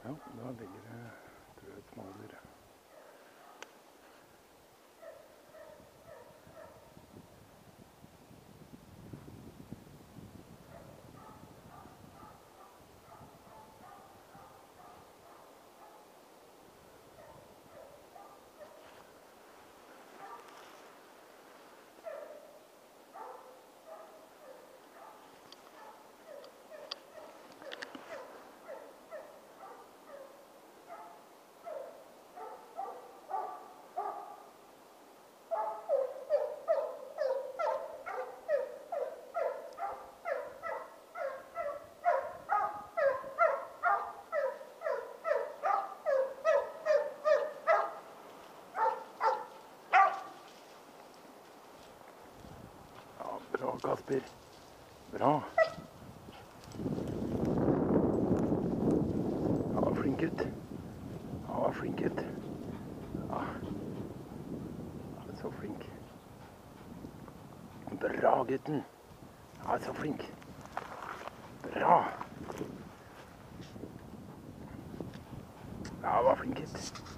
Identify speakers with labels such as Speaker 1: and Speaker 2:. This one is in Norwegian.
Speaker 1: Ja, da ligger det, tror jeg, et smådyr. Bra, Kasper. Bra. Ja, flink gutt. Ja, flink gutt. Ja. Ja, så flink. Bra, gutten. Ja, så flink. Bra. Ja, var flink gutt.